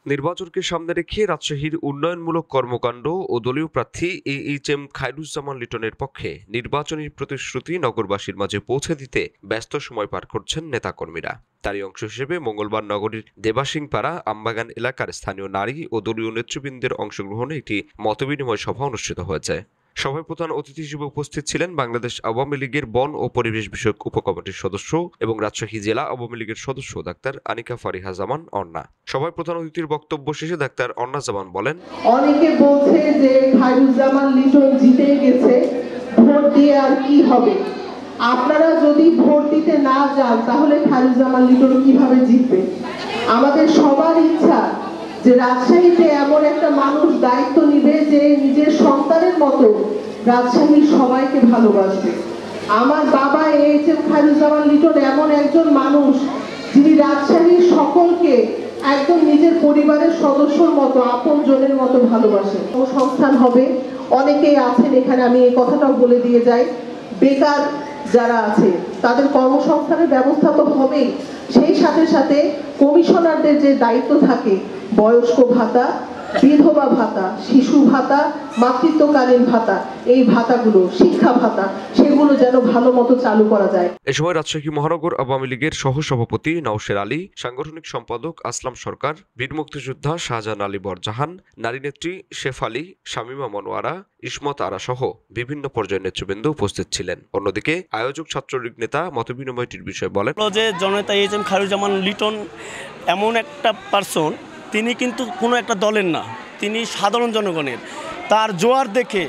নির্বাচনকে সামনে রেখে রাজশাহীর উন্নয়নমূলক কর্মকাণ্ড ও দলীয় প্রার্থী এইচএম খায়রুজ্জামান লিটনের পক্ষে নির্বাচনী প্রতিশ্রুতি নগরবাসীর মাঝে পৌঁছে দিতে ব্যস্ত সময় পার করছেন নেতাকর্মীরা। তারই অংশ হিসেবে মঙ্গলবার নগরীর দেবাসিংপাড়া আমবাগান এলাকার স্থানীয় নারী ও দলীয় নেতৃবৃন্দের অংশগ্রহণে একটি মতবিনিময় সভা অনুষ্ঠিত হয়েছে। সভায় প্রধান অতিথি হিসেবে উপস্থিত ছিলেন বাংলাদেশ আওয়ামী লীগের বন ও পরিবেশ বিষয়ক উপকমিটির সদস্য এবং রাজশাহী জেলা আওয়ামী লীগের সদস্য ডাক্তার আনিকা ফারিহা জামান অন্না। সভায় প্রধান অতিথির বক্তব্য শেষে ডাক্তার অন্না জামান বলেন, অনেকে বলছে যে খায়রুজ্জামান লিটন জিতে গেছে, ভোট দিয়ে আর কি হবে? আপনারা যদি ভোট দিতে না যান তাহলে খায়রুজ্জামান লিটন কিভাবে জিতবে? আমাদের সবার ইচ্ছা যে রাজশাহীতে এমন একটা মানুষ দায়িত্ব নিবে যে নিজের সন্তানের মতো রাজশাহীর সবাইকে ভালোবাসবে। আমার বাবা এইচএম খায়রুজ্জামান লিটন এমন একজন মানুষ যিনি রাজশাহীর সকলকে একদম নিজের পরিবারের সদস্যর মতো, আপনজনের মতো ভালোবাসে। সংস্থান হবে, অনেকেই আছেন এখানে, আমি এই কথাটাও বলে দিয়ে যাই, বেকার যারা আছে তাদের কর্মসংস্থানের ব্যবস্থা তো হবেই, সেই সাথে সাথে কমিশনারদের যে দায়িত্ব থাকে বয়স্ক ভাতা, বিধবা ভাতা, শিশু ভাতা, মাতৃত্বকালীন ভাতা, এই ভাতাগুলো, শিক্ষা ভাতা, সেগুলো যেন ভালো মতো চালু করা যায়। এ সময় রাজশাহী মহানগর আওয়ামী লীগের সহসভাপতি নওশের আলী, সাংগঠনিক সম্পাদক আসলাম সরকার, বীর মুক্তিযোদ্ধা শাহজাহান আলী বরজাহান, নারী নেত্রী শেফালি, শামিমা মনোয়ারা, ইসমত আরা সহ বিভিন্ন পর্যায়ের নেতৃবৃন্দ উপস্থিত ছিলেন। অন্যদিকে আয়োজক ছাত্রলীগ নেতা মতবিনিময়টির বিষয়ে বলেন, যে জননেতা এইচএম খায়রুজ্জামান লিটন এমন একটা পার্সন, তিনি কিন্তু কোনো একটা দলের না, তিনি সাধারণ জনগণের। তার জোয়ার দেখে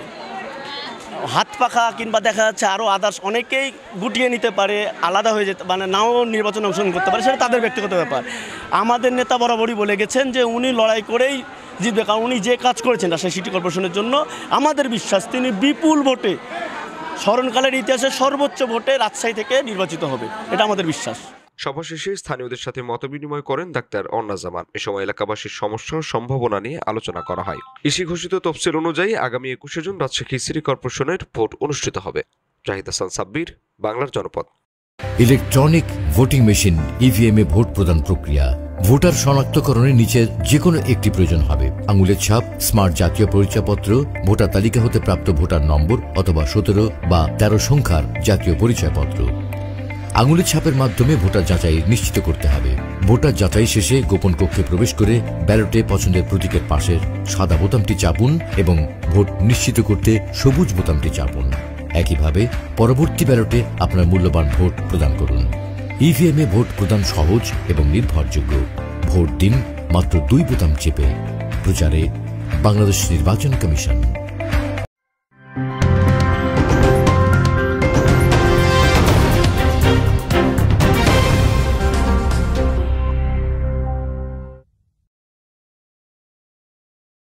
হাত পাখা কিংবা দেখা যাচ্ছে আরও আদার্স অনেকেই গুটিয়ে নিতে পারে, আলাদা হয়ে যেতে, মানে নাও নির্বাচনে অংশগ্রহণ করতে পারে, সেটা তাদের ব্যক্তিগত ব্যাপার। আমাদের নেতা বরাবরই বলে গেছেন যে উনি লড়াই করেই জিতবে, কারণ উনি যে কাজ করেছেন রাজশাহী সিটি কর্পোরেশনের জন্য, আমাদের বিশ্বাস তিনি বিপুল ভোটে, স্মরণকালের ইতিহাসে সর্বোচ্চ ভোটে রাজশাহী থেকে নির্বাচিত হবে, এটা আমাদের বিশ্বাস। সভা শেষে স্থানীয়দের সাথে মতবিনিময় করেন ডাক্তার অন্না জামান। এ সময় এলাকাবাসীর সমস্যা ও সম্ভাবনা নিয়ে আলোচনা করা হয়। ইসি ঘোষিত তফসিল অনুযায়ী আগামী 21 জুন রাজশাহী সিটি কর্পোরেশনের ভোট অনুষ্ঠিত হবে। জাহিদ হাসান সাব্বির, বাংলার জনপদ। ইলেকট্রনিক ভোটিং মেশিন ইভিএম এ ভোট প্রদান প্রক্রিয়া। ভোটার শনাক্তকরণের নিচে যে কোনো একটি প্রয়োজন হবে: আঙুলের ছাপ, স্মার্ট জাতীয় পরিচয়পত্র, ভোটার তালিকা হতে প্রাপ্ত ভোটার নম্বর অথবা 17 বা 13 সংখ্যার জাতীয় পরিচয়পত্র। আঙুলের ছাপের মাধ্যমে ভোটার যাচাই নিশ্চিত করতে হবে। ভোটার যাচাই শেষে গোপন কক্ষে প্রবেশ করে ব্যালটে পছন্দের প্রতীকের পাশের সাদা বোতামটি চাপুন এবং ভোট নিশ্চিত করতে সবুজ বোতামটি চাপুন। একইভাবে পরবর্তী ব্যালটে আপনার মূল্যবান ভোট প্রদান করুন। ইভিএম এ ভোট প্রদান সহজ এবং নির্ভরযোগ্য। ভোট দিন মাত্র 2 বোতাম চেপে। প্রচারে বাংলাদেশ নির্বাচন কমিশন।